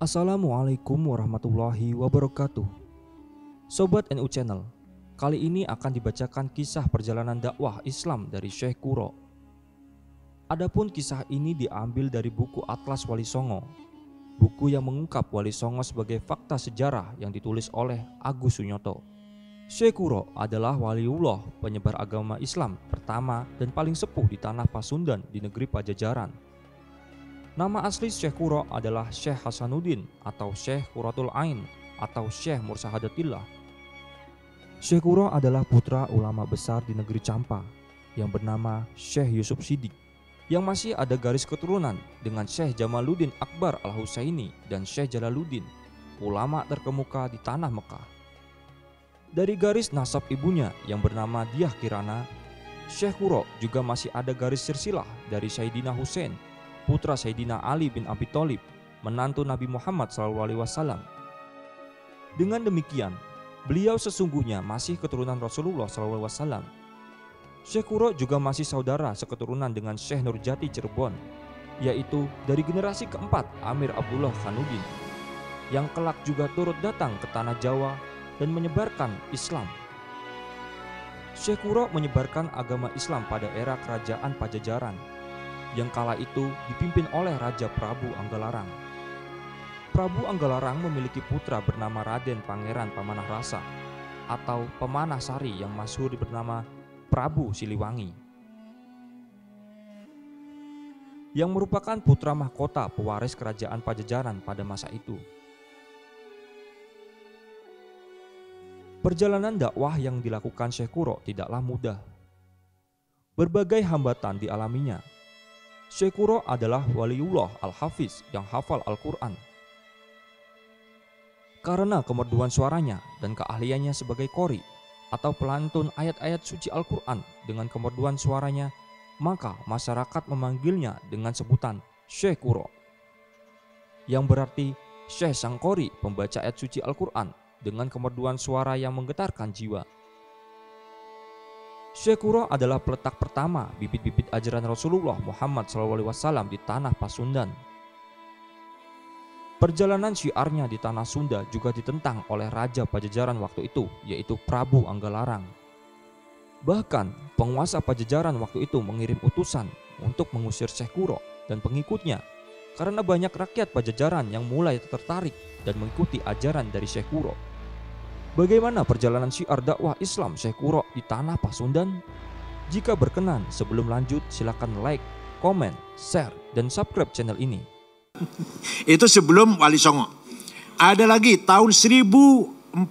Assalamualaikum warahmatullahi wabarakatuh. Sobat NU Channel, kali ini akan dibacakan kisah perjalanan dakwah Islam dari Syekh Kuro. Adapun kisah ini diambil dari buku Atlas Wali Songo, buku yang mengungkap Wali Songo sebagai fakta sejarah yang ditulis oleh Agus Sunyoto. Syekh Kuro adalah waliullah penyebar agama Islam pertama dan paling sepuh di tanah Pasundan di negeri Pajajaran. Nama asli Syekh Kuro adalah Syekh Hasanuddin atau Syekh Qurratul Ain atau Syekh Mursahadatillah. Syekh Kuro adalah putra ulama besar di negeri Campa yang bernama Syekh Yusuf Siddiq, yang masih ada garis keturunan dengan Syekh Jamaluddin Akbar Al-Husaini dan Syekh Jalaluddin, ulama terkemuka di tanah Mekah. Dari garis nasab ibunya yang bernama Diah Kirana, Syekh Kuro juga masih ada garis silsilah dari Sayyidina Husain, putra Sayyidina Ali bin Abi Thalib, menantu Nabi Muhammad SAW. Dengan demikian, beliau sesungguhnya masih keturunan Rasulullah SAW. Syekh Kuro juga masih saudara seketurunan dengan Syekh Nurjati Cirebon, yaitu dari generasi keempat Amir Abdullah Khanuddin, yang kelak juga turut datang ke tanah Jawa dan menyebarkan Islam. Syekh Kuro menyebarkan agama Islam pada era kerajaan Pajajaran, yang kala itu dipimpin oleh Raja Prabu Anggalarang. Prabu Anggalarang memiliki putra bernama Raden Pangeran Pamanah Rasa atau Pemanah Sari yang masyhur bernama Prabu Siliwangi, yang merupakan putra mahkota pewaris kerajaan Pajajaran pada masa itu. Perjalanan dakwah yang dilakukan Syekh Kuro tidaklah mudah. Berbagai hambatan dialaminya. Syekh Kuro adalah waliullah al-hafiz yang hafal Al-Quran. Karena kemerduan suaranya dan keahliannya sebagai qori atau pelantun ayat-ayat suci Al-Quran dengan kemerduan suaranya, maka masyarakat memanggilnya dengan sebutan Syekh Kuro, yang berarti Syekh sang qori pembaca ayat suci Al-Quran dengan kemerduan suara yang menggetarkan jiwa. Syekh Kuro adalah peletak pertama bibit-bibit ajaran Rasulullah Muhammad SAW di tanah Pasundan. Perjalanan syiarnya di tanah Sunda juga ditentang oleh Raja Pajajaran waktu itu, yaitu Prabu Anggalarang. Bahkan penguasa Pajajaran waktu itu mengirim utusan untuk mengusir Syekh Kuro dan pengikutnya karena banyak rakyat Pajajaran yang mulai tertarik dan mengikuti ajaran dari Syekh Kuro. Bagaimana perjalanan syiar dakwah Islam Syekh Kuro di tanah Pasundan? Jika berkenan, sebelum lanjut silakan like, komen, share, dan subscribe channel ini. Itu sebelum Wali Songo. Ada lagi tahun 1410,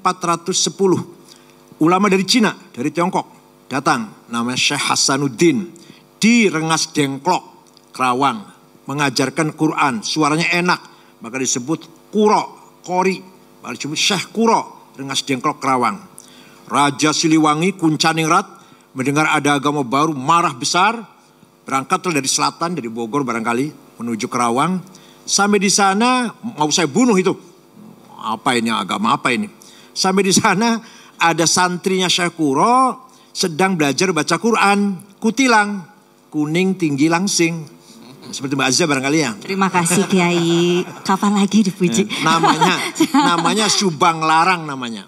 ulama dari Cina, dari Tiongkok datang, namanya Syekh Hasanuddin di Rengas Dengklok, Kerawang, mengajarkan Quran. Suaranya enak, maka disebut Kuro, qori, maka disebut Syekh Kuro, Rengas Dengklok, Kerawang. Raja Siliwangi Kuncaningrat mendengar ada agama baru, marah besar, berangkatlah dari selatan, dari Bogor barangkali, menuju Kerawang. Sampai di sana mau saya bunuh itu. Apa ini, agama apa ini? Sampai di sana ada santrinya Syekh Kuro sedang belajar baca Quran, kutilang, kuning tinggi langsing. Seperti Mbak Azza barangkali ya. Terima kasih Kiai. Kapan lagi dipuji? Namanya Subang Larang namanya.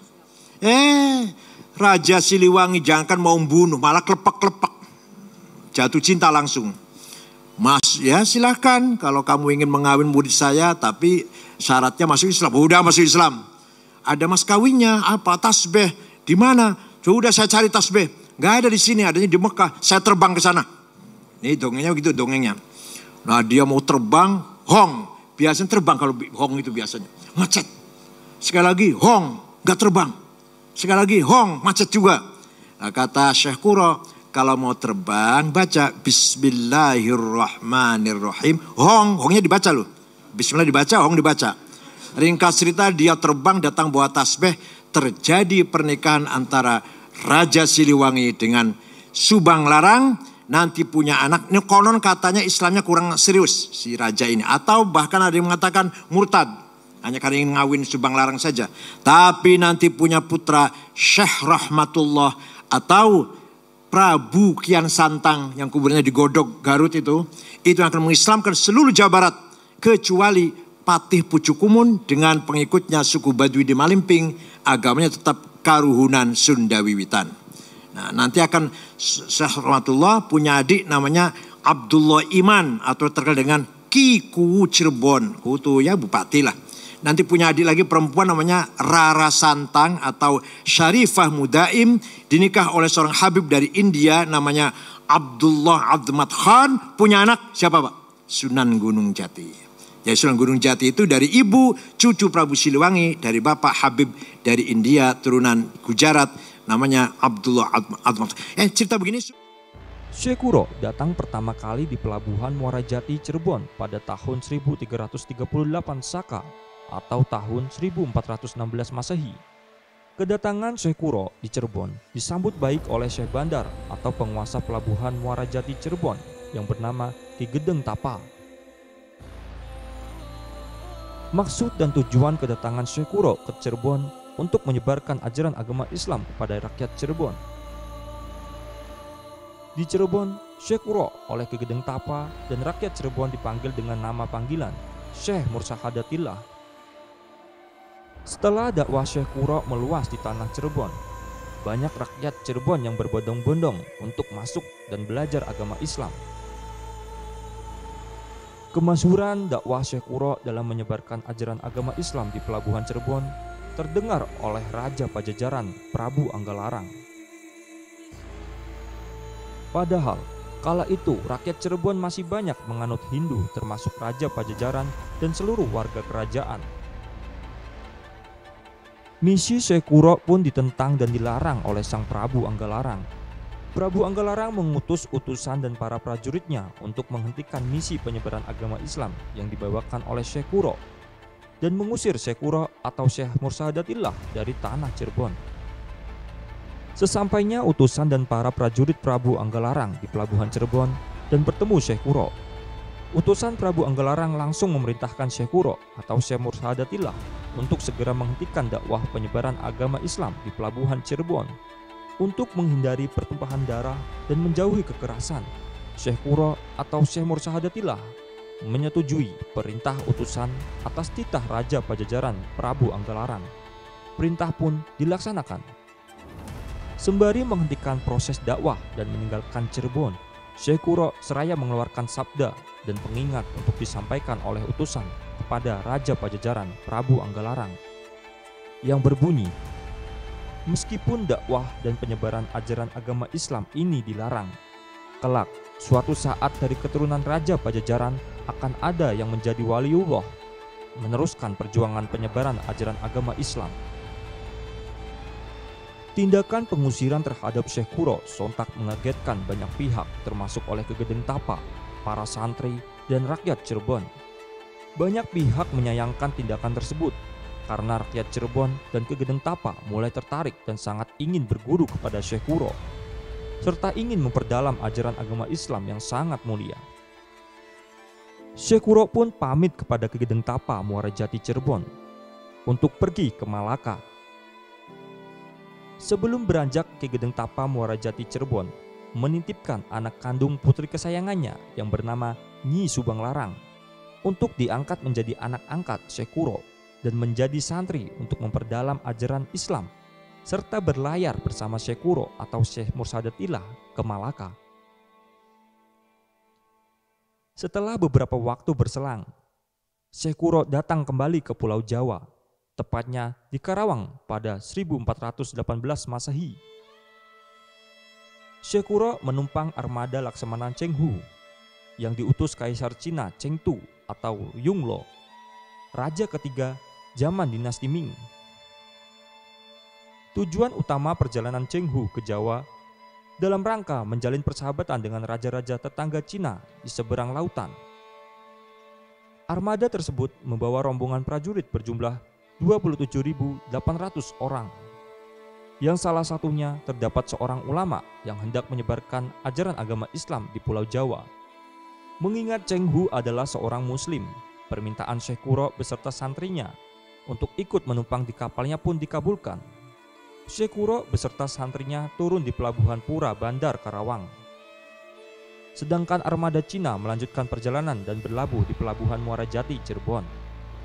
Raja Siliwangi jangankan mau membunuh, malah klepek-klepek. Jatuh cinta langsung. Mas, ya silahkan kalau kamu ingin mengawin murid saya, tapi syaratnya masuk Islam. Udah masuk Islam. Ada mas kawinnya, apa, tasbih, di mana? Sudah saya cari tasbih. Gak ada di sini, adanya di Mekah. Saya terbang ke sana. Ini dongengnya begitu dongengnya. Nah dia mau terbang, hong. Biasanya terbang kalau hong itu biasanya. Macet. Sekali lagi hong, gak terbang. Sekali lagi hong, macet juga. Nah kata Syekh Kuro, kalau mau terbang baca Bismillahirrahmanirrahim. Hongnya dibaca loh. Bismillah dibaca, hong dibaca. Ringkas cerita dia terbang datang bawa tasbih. Terjadi pernikahan antara Raja Siliwangi dengan Subang Larang. Nanti punya anak. Ini konon katanya Islamnya kurang serius si raja ini. Atau bahkan ada yang mengatakan murtad. Hanya karena ingin ngawin Subang Larang saja. Tapi nanti punya putra Syekh Rahmatullah atau Prabu Kian Santang yang kuburnya di Godog Garut itu yang akan mengislamkan seluruh Jawa Barat kecuali Patih Pucukumun dengan pengikutnya suku Baduy di Malimping, agamanya tetap Karuhunan Sunda Wiwitan. Nah, nanti akan Syekh Rahmatullah punya adik namanya Abdullah Iman atau terkenal dengan Ki Kuwu Cirebon. Kuwu itu ya bupati lah. Nanti punya adik lagi perempuan namanya Rara Santang atau Syarifah Mudaim, dinikah oleh seorang Habib dari India namanya Abdullah Abdmat Khan. Punya anak siapa Pak? Sunan Gunung Jati. Jadi Sunan Gunung Jati itu dari ibu cucu Prabu Siliwangi, dari bapak Habib dari India turunan Gujarat namanya Abdullah Abdmat. Cerita begini. Syekh Kuro datang pertama kali di pelabuhan Muara Jati Cirebon pada tahun 1338 Saka atau tahun 1416 Masehi. Kedatangan Syekh Kuro di Cirebon disambut baik oleh Syekh Bandar atau penguasa pelabuhan Muara Jati Cirebon yang bernama Ki Gedeng Tapa. Maksud dan tujuan kedatangan Syekh Kuro ke Cirebon untuk menyebarkan ajaran agama Islam kepada rakyat Cirebon. Di Cirebon, Syekh Kuro oleh Ki Gedeng Tapa dan rakyat Cirebon dipanggil dengan nama panggilan Syekh Mursahadatillah. Setelah dakwah Syekh Kuro meluas di tanah Cirebon, banyak rakyat Cirebon yang berbondong-bondong untuk masuk dan belajar agama Islam. Kemasyhuran dakwah Syekh Kuro dalam menyebarkan ajaran agama Islam di pelabuhan Cirebon terdengar oleh Raja Pajajaran Prabu Anggalarang. Padahal kala itu rakyat Cirebon masih banyak menganut Hindu termasuk Raja Pajajaran dan seluruh warga kerajaan. Misi Syekh Kuro pun ditentang dan dilarang oleh sang Prabu Anggalarang. Prabu Anggalarang mengutus utusan dan para prajuritnya untuk menghentikan misi penyebaran agama Islam yang dibawakan oleh Syekh Kuro dan mengusir Syekh Kuro atau Syekh Mursahadatillah dari tanah Cirebon. Sesampainya utusan dan para prajurit Prabu Anggalarang di pelabuhan Cirebon dan bertemu Syekh Kuro, utusan Prabu Anggalarang langsung memerintahkan Syekh Kuro atau Syekh Mursahadatillah untuk segera menghentikan dakwah penyebaran agama Islam di pelabuhan Cirebon. Untuk menghindari pertumpahan darah dan menjauhi kekerasan, Syekh Kuro atau Syekh Mursahadatillah menyetujui perintah utusan atas titah Raja Pajajaran Prabu Anggalarang. Perintah pun dilaksanakan. Sembari menghentikan proses dakwah dan meninggalkan Cirebon, Syekh Kuro seraya mengeluarkan sabda dan pengingat untuk disampaikan oleh utusan kepada Raja Pajajaran Prabu Anggalarang yang berbunyi, meskipun dakwah dan penyebaran ajaran agama Islam ini dilarang, kelak suatu saat dari keturunan Raja Pajajaran akan ada yang menjadi waliullah, meneruskan perjuangan penyebaran ajaran agama Islam. Tindakan pengusiran terhadap Syekh Kuro sontak mengagetkan banyak pihak termasuk oleh Ki Gedeng Tapa, para santri, dan rakyat Cirebon. Banyak pihak menyayangkan tindakan tersebut karena rakyat Cirebon dan Ki Gedeng Tapa mulai tertarik dan sangat ingin berguru kepada Syekh Kuro, serta ingin memperdalam ajaran agama Islam yang sangat mulia. Syekh Kuro pun pamit kepada Ki Gedeng Tapa Muara Jati Cirebon untuk pergi ke Malaka. Sebelum beranjak, Ki Gedeng Tapa Muara Jati Cirebon menitipkan anak kandung putri kesayangannya yang bernama Nyi Subang Larang untuk diangkat menjadi anak angkat Syekh Kuro dan menjadi santri untuk memperdalam ajaran Islam, serta berlayar bersama Syekh Kuro atau Syekh Mursahadatillah ke Malaka. Setelah beberapa waktu berselang, Syekh Kuro datang kembali ke Pulau Jawa, tepatnya di Karawang pada 1418 Masehi. Syekh Kuro menumpang armada Laksamana Cheng Hu yang diutus Kaisar Cina Cheng Tu atau Yunglo, raja ketiga zaman dinasti Ming. Tujuan utama perjalanan Cheng Hu ke Jawa dalam rangka menjalin persahabatan dengan raja-raja tetangga Cina di seberang lautan. Armada tersebut membawa rombongan prajurit berjumlah 27.800 orang. Yang salah satunya terdapat seorang ulama yang hendak menyebarkan ajaran agama Islam di Pulau Jawa. Mengingat Cheng Hu adalah seorang muslim, permintaan Syekh Kuro beserta santrinya untuk ikut menumpang di kapalnya pun dikabulkan. Syekh Kuro beserta santrinya turun di pelabuhan Pura Bandar Karawang. Sedangkan armada Cina melanjutkan perjalanan dan berlabuh di pelabuhan Muara Jati Cirebon.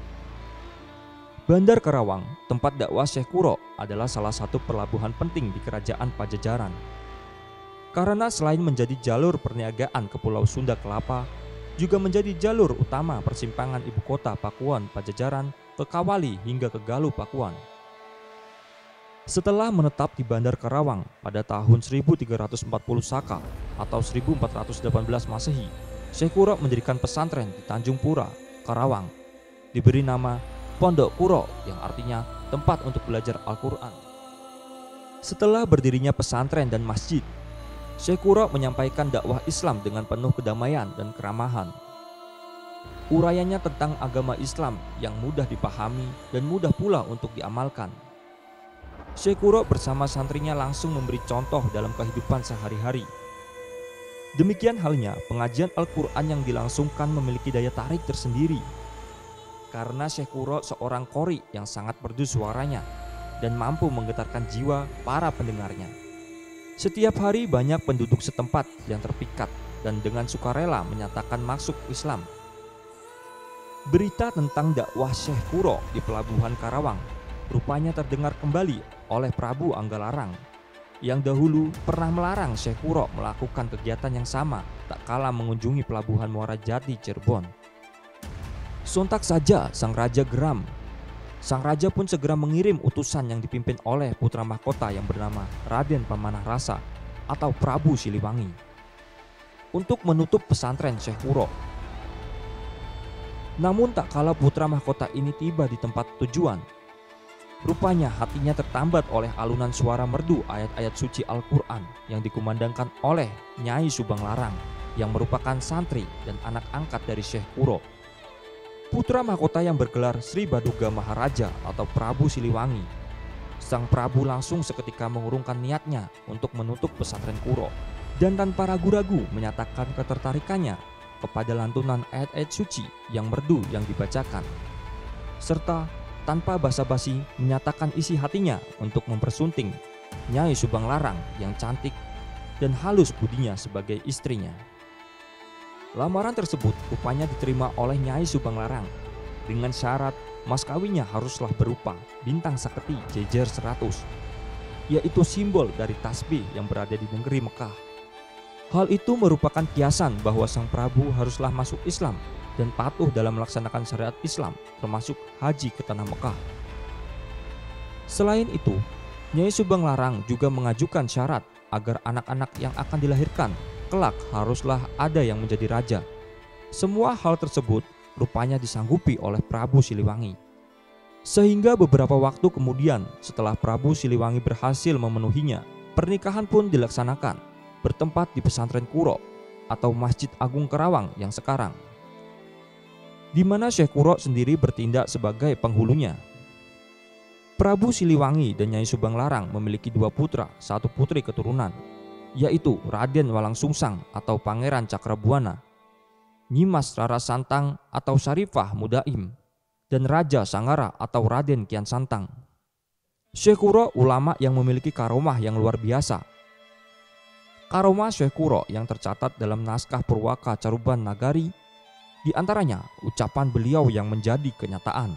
Bandar Karawang, tempat dakwah Syekh Kuro, adalah salah satu pelabuhan penting di Kerajaan Pajajaran. Karena selain menjadi jalur perniagaan ke Pulau Sunda Kelapa, juga menjadi jalur utama persimpangan ibu kota Pakuan Pajajaran ke Kawali hingga ke Galuh Pakuan. Setelah menetap di Bandar Karawang pada tahun 1340 Saka atau 1418 Masehi, Syekh Kuro mendirikan pesantren di Tanjung Pura, Karawang, diberi nama Pondok Kuro yang artinya tempat untuk belajar Al-Quran. Setelah berdirinya pesantren dan masjid, Syekh Kuro menyampaikan dakwah Islam dengan penuh kedamaian dan keramahan. Urayanya tentang agama Islam yang mudah dipahami dan mudah pula untuk diamalkan. Syekh Kuro bersama santrinya langsung memberi contoh dalam kehidupan sehari-hari. Demikian halnya pengajian Al-Quran yang dilangsungkan memiliki daya tarik tersendiri. Karena Syekh Kuro seorang qori yang sangat merdu suaranya dan mampu menggetarkan jiwa para pendengarnya. Setiap hari banyak penduduk setempat yang terpikat dan dengan sukarela menyatakan masuk Islam. Berita tentang dakwah Syekh Kuro di Pelabuhan Karawang rupanya terdengar kembali oleh Prabu Anggalarang yang dahulu pernah melarang Syekh Kuro melakukan kegiatan yang sama tak kala mengunjungi Pelabuhan Muara Jati, Cirebon. Sontak saja sang raja geram. Sang raja pun segera mengirim utusan yang dipimpin oleh putra mahkota yang bernama Raden Pamanah Rasa atau Prabu Siliwangi untuk menutup pesantren Syekh Kuro. Namun tak kala putra mahkota ini tiba di tempat tujuan, rupanya hatinya tertambat oleh alunan suara merdu ayat-ayat suci Al-Quran yang dikumandangkan oleh Nyai Subang Larang yang merupakan santri dan anak angkat dari Syekh Kuro. Putra mahkota yang bergelar Sri Baduga Maharaja atau Prabu Siliwangi. Sang Prabu langsung seketika mengurungkan niatnya untuk menutup pesantren Kuro dan tanpa ragu-ragu menyatakan ketertarikannya kepada lantunan ayat-ayat suci yang merdu yang dibacakan, serta tanpa basa-basi menyatakan isi hatinya untuk mempersunting Nyai Subang Larang yang cantik dan halus budinya sebagai istrinya. Lamaran tersebut rupanya diterima oleh Nyai Subang Larang dengan syarat mas kawinnya haruslah berupa bintang saketi jejer 100, yaitu simbol dari tasbih yang berada di negeri Mekah. Hal itu merupakan kiasan bahwa sang Prabu haruslah masuk Islam dan patuh dalam melaksanakan syariat Islam termasuk haji ke tanah Mekah. Selain itu, Nyai Subang Larang juga mengajukan syarat agar anak-anak yang akan dilahirkan kelak haruslah ada yang menjadi raja. Semua hal tersebut rupanya disanggupi oleh Prabu Siliwangi. Sehingga beberapa waktu kemudian setelah Prabu Siliwangi berhasil memenuhinya, pernikahan pun dilaksanakan bertempat di pesantren Kuro atau Masjid Agung Karawang yang sekarang, di mana Syekh Kuro sendiri bertindak sebagai penghulunya. Prabu Siliwangi dan Nyai Subang Larang memiliki 2 putra, 1 putri keturunan, yaitu Raden Walang Sungsang atau Pangeran Cakrabuana, Nyimas Rara Santang atau Syarifah Mudaim, dan Raja Sanggara atau Raden Kian Santang. Syekh Kuro ulama yang memiliki karomah yang luar biasa. Karomah Syekh Kuro yang tercatat dalam naskah Purwaka Caruban Nagari, di antaranya ucapan beliau yang menjadi kenyataan.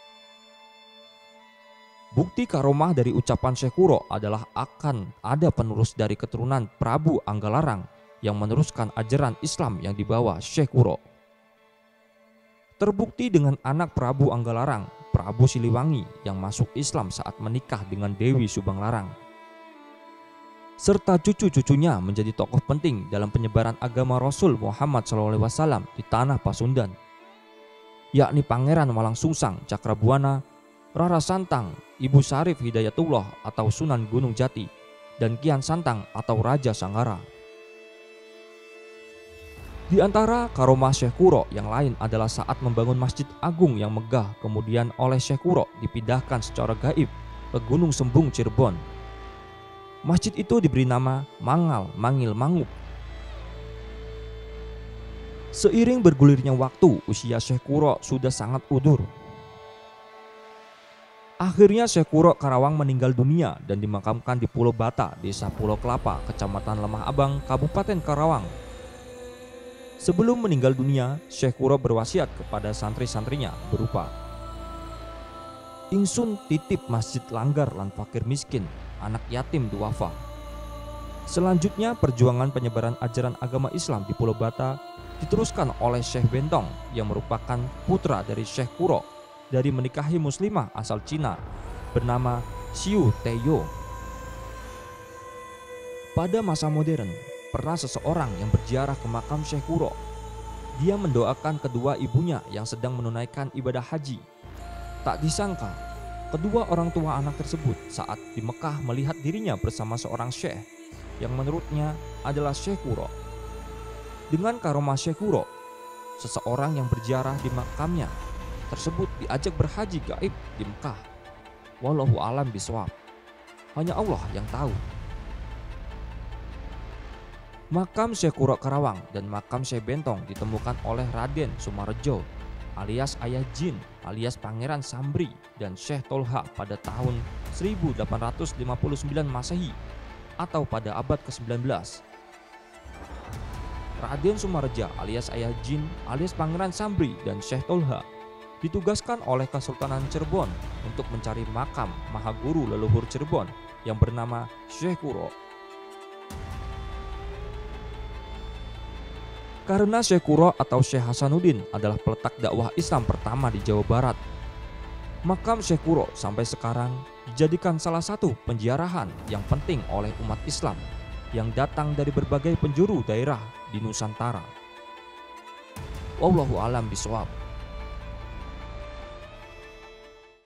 Bukti karomah dari ucapan Syekh Kuro adalah akan ada penerus dari keturunan Prabu Anggalarang yang meneruskan ajaran Islam yang dibawa Syekh Kuro. Terbukti dengan anak Prabu Anggalarang, Prabu Siliwangi yang masuk Islam saat menikah dengan Dewi Subang Larang, serta cucu-cucunya menjadi tokoh penting dalam penyebaran agama Rasul Muhammad SAW di tanah Pasundan, yakni Pangeran Walang Sungsang Cakrabuana, Rara Santang, Ibu Syarif Hidayatullah atau Sunan Gunung Jati, dan Kian Santang atau Raja Sanggara. Di antara karomah Syekh Kuro yang lain adalah saat membangun Masjid Agung yang megah kemudian oleh Syekh Kuro dipindahkan secara gaib ke Gunung Sembung, Cirebon. Masjid itu diberi nama Mangal Mangil Mangup. Seiring bergulirnya waktu, usia Syekh Kuro sudah sangat udur. Akhirnya Syekh Kuro Karawang meninggal dunia dan dimakamkan di Pulau Bata, Desa Pulau Kelapa, Kecamatan Lemah Abang, Kabupaten Karawang. Sebelum meninggal dunia, Syekh Kuro berwasiat kepada santri-santrinya berupa, ingsun titip masjid langgar lan fakir miskin, anak yatim duafa. Selanjutnya perjuangan penyebaran ajaran agama Islam di Pulau Bata diteruskan oleh Syekh Bentong yang merupakan putra dari Syekh Kuro dari menikahi muslimah asal Cina bernama Xiu Teyo. Pada masa modern, pernah seseorang yang berziarah ke makam Syekh Kuro. Dia mendoakan kedua ibunya yang sedang menunaikan ibadah haji. Tak disangka, kedua orang tua anak tersebut saat di Mekah melihat dirinya bersama seorang syekh yang menurutnya adalah Syekh Kuro. Dengan karomah Syekh Kuro, seseorang yang berziarah di makamnya tersebut diajak berhaji gaib di Mekah. Wallahu alam bisawab. Hanya Allah yang tahu. Makam Syekh Kuro Karawang dan makam Syekh Bentong ditemukan oleh Raden Sumarejo alias Ayah Jin alias Pangeran Sambri dan Syekh Tolha pada tahun 1859 Masehi atau pada abad ke-19. Raden Sumareja alias Ayah Jin alias Pangeran Sambri dan Syekh Tolha ditugaskan oleh Kesultanan Cirebon untuk mencari makam Mahaguru leluhur Cirebon yang bernama Syekh Kuro. Karena Syekh Kuro atau Syekh Hasanuddin adalah peletak dakwah Islam pertama di Jawa Barat, makam Syekh Kuro sampai sekarang dijadikan salah satu penziarahan yang penting oleh umat Islam yang datang dari berbagai penjuru daerah di Nusantara. Wallahu alam bisawab.